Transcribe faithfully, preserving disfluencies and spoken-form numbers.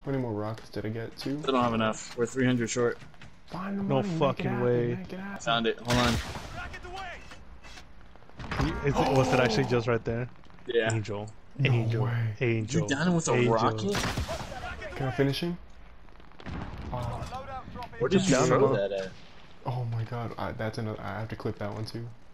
How many more rockets did I get? Two? Still don't have enough. We're three hundred short. Find the No money, fucking make it happen, way. Make it happen. Found it. Hold on. Is it, was it actually just right there? Yeah. Angel. No Angel. way. Angel. You down with a Angel. rocket? Can I finish him? Oh, Where did Just you down throw him. that at? oh my god. I, that's another. I have to clip that one too.